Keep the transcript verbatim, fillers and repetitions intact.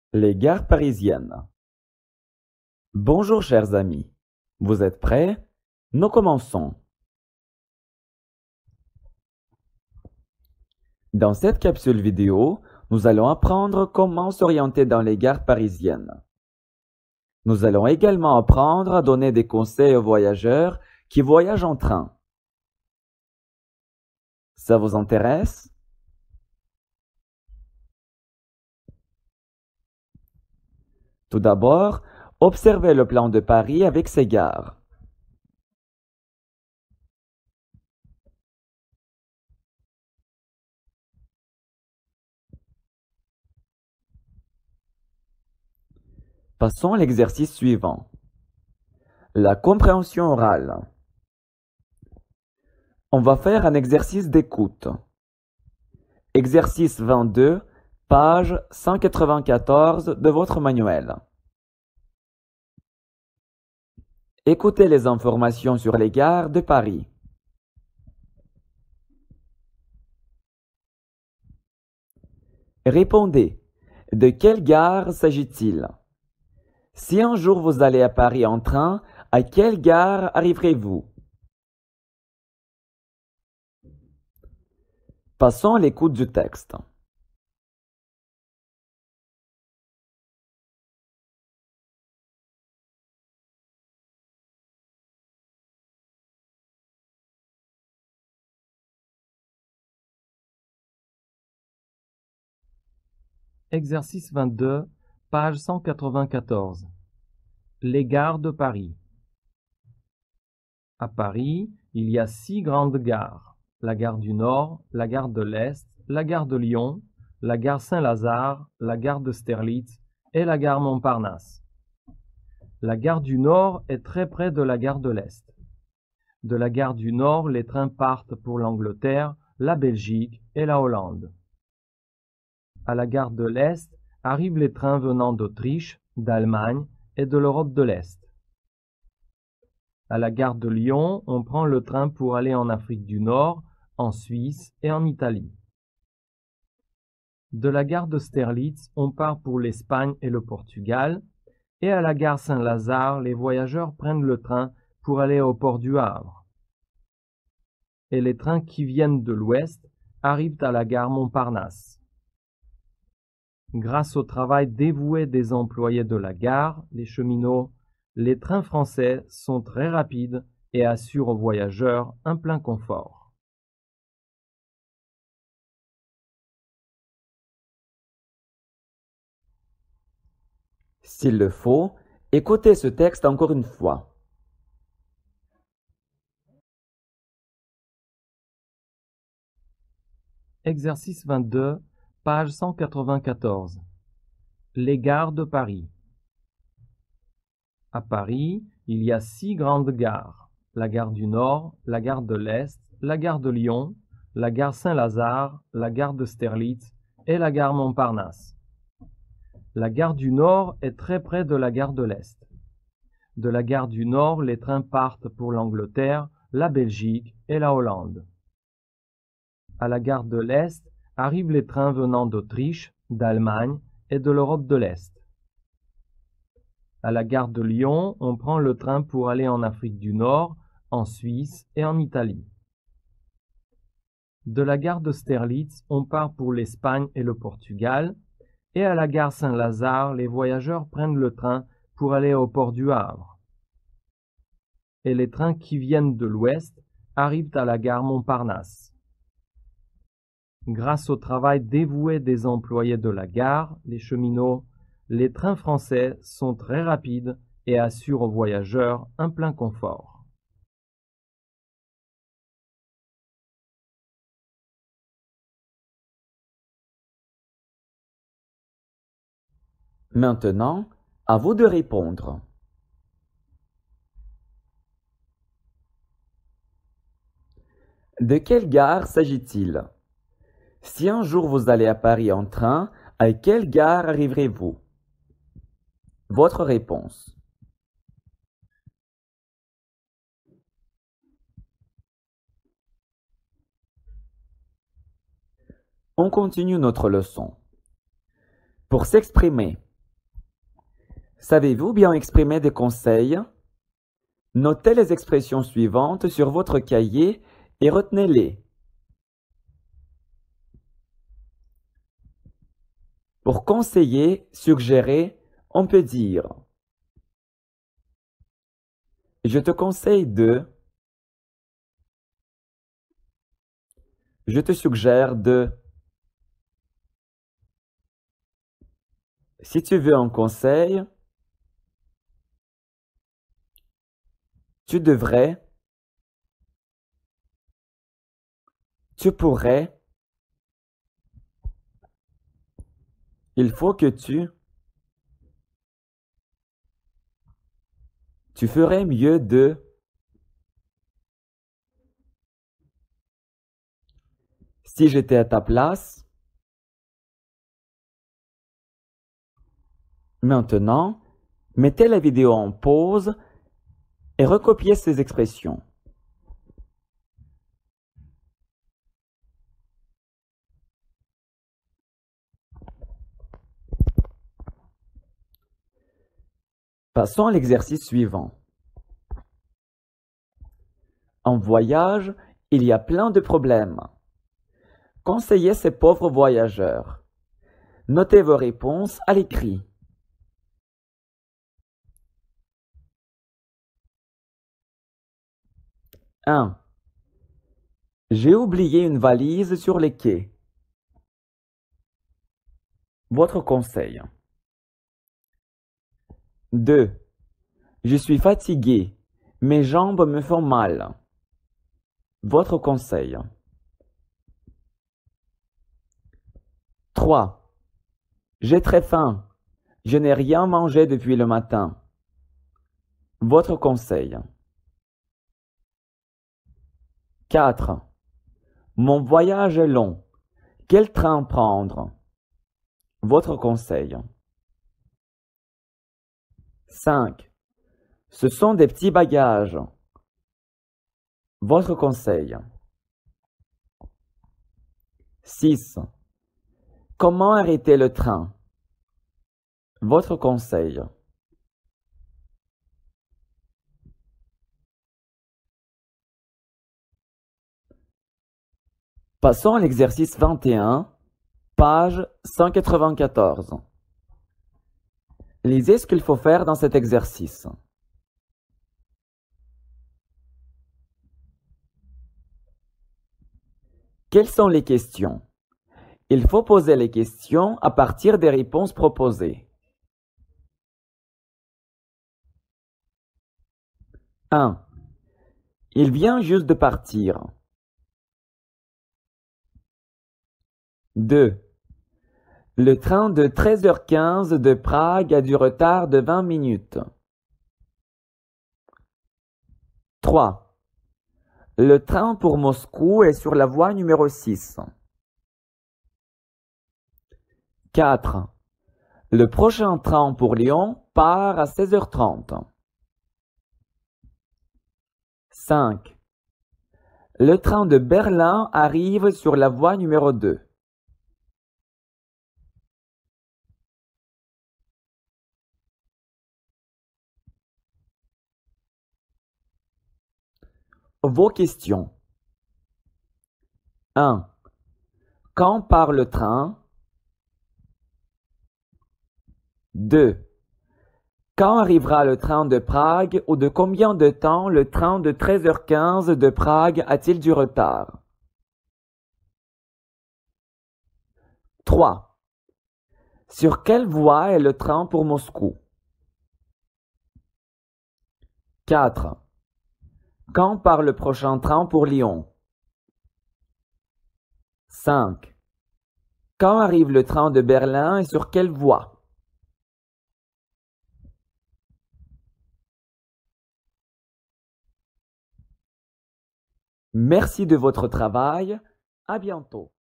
Les gares parisiennes. Bonjour chers amis, vous êtes prêts? Nous commençons. Dans cette capsule vidéo, nous allons apprendre comment s'orienter dans les gares parisiennes. Nous allons également apprendre à donner des conseils aux voyageurs qui voyagent en train. Ça vous intéresse? Tout d'abord, observez le plan de Paris avec ses gares. Passons à l'exercice suivant. La compréhension orale. On va faire un exercice d'écoute. Exercice vingt-deux, page cent quatre-vingt-quatorze de votre manuel. Écoutez les informations sur les gares de Paris. Répondez. De quelle gare s'agit-il? Si un jour vous allez à Paris en train, à quelle gare arriverez-vous? Passons à l'écoute du texte. Exercice vingt-deux, page cent quatre-vingt-quatorze. Les gares de Paris. À Paris, il y a six grandes gares. La gare du Nord, la gare de l'Est, la gare de Lyon, la gare Saint-Lazare, la gare d'Austerlitz et la gare Montparnasse. La gare du Nord est très près de la gare de l'Est. De la gare du Nord, les trains partent pour l'Angleterre, la Belgique et la Hollande. À la gare de l'Est arrivent les trains venant d'Autriche, d'Allemagne et de l'Europe de l'Est. À la gare de Lyon, on prend le train pour aller en Afrique du Nord, en Suisse et en Italie. De la gare d'Austerlitz, on part pour l'Espagne et le Portugal, et à la gare Saint-Lazare, les voyageurs prennent le train pour aller au port du Havre. Et les trains qui viennent de l'Ouest arrivent à la gare Montparnasse. Grâce au travail dévoué des employés de la gare, les cheminots, les trains français sont très rapides et assurent aux voyageurs un plein confort. S'il le faut, écoutez ce texte encore une fois. Exercice vingt-deux, page cent quatre-vingt-quatorze. Les gares de Paris. À Paris, il y a six grandes gares. La gare du Nord, la gare de l'Est, la gare de Lyon, la gare Saint-Lazare, la gare d'Austerlitz et la gare Montparnasse. La gare du Nord est très près de la gare de l'Est. De la gare du Nord, les trains partent pour l'Angleterre, la Belgique et la Hollande. À la gare de l'Est arrivent les trains venant d'Autriche, d'Allemagne et de l'Europe de l'Est. À la gare de Lyon, on prend le train pour aller en Afrique du Nord, en Suisse et en Italie. De la gare d'Austerlitz, on part pour l'Espagne et le Portugal, et à la gare Saint-Lazare, les voyageurs prennent le train pour aller au port du Havre. Et les trains qui viennent de l'Ouest arrivent à la gare Montparnasse. Grâce au travail dévoué des employés de la gare, les cheminots, les trains français sont très rapides et assurent aux voyageurs un plein confort. Maintenant, à vous de répondre. De quelle gare s'agit-il? Si un jour vous allez à Paris en train, à quelle gare arriverez-vous? Votre réponse. On continue notre leçon. Pour s'exprimer, Savez-vous bien exprimer des conseils? Notez les expressions suivantes sur votre cahier et retenez-les. Pour conseiller, suggérer, on peut dire « Je te conseille de » Je te suggère de. Si tu veux un conseil, tu devrais, tu pourrais, il faut que tu, tu ferais mieux de. Si j'étais à ta place. Maintenant, mettez la vidéo en pause et recopiez ces expressions. Passons à l'exercice suivant. En voyage, il y a plein de problèmes. Conseillez ces pauvres voyageurs. Notez vos réponses à l'écrit. un. J'ai oublié une valise sur les quais. Votre conseil. deux. Je suis fatigué. Mes jambes me font mal. Votre conseil. trois. J'ai très faim. Je n'ai rien mangé depuis le matin. Votre conseil. quatre. Mon voyage est long. Quel train prendre? Votre conseil. cinq. Ce sont des petits bagages. Votre conseil. six. Comment arrêter le train? Votre conseil. Passons à l'exercice vingt et un, page cent quatre-vingt-quatorze. Lisez ce qu'il faut faire dans cet exercice. Quelles sont les questions? Il faut poser les questions à partir des réponses proposées. un. Il vient juste de partir. deux. Le train de treize heures quinze de Prague a du retard de vingt minutes. trois. Le train pour Moscou est sur la voie numéro six. quatre. Le prochain train pour Lyon part à seize heures trente. cinq. Le train de Berlin arrive sur la voie numéro deux. Vos questions. un. Quand part le train? deux. Quand arrivera le train de Prague ou de combien de temps le train de treize heures quinze de Prague a-t-il du retard? trois. Sur quelle voie est le train pour Moscou? quatre. Quand part le prochain train pour Lyon? cinq. Quand arrive le train de Berlin et sur quelle voie? Merci de votre travail. À bientôt.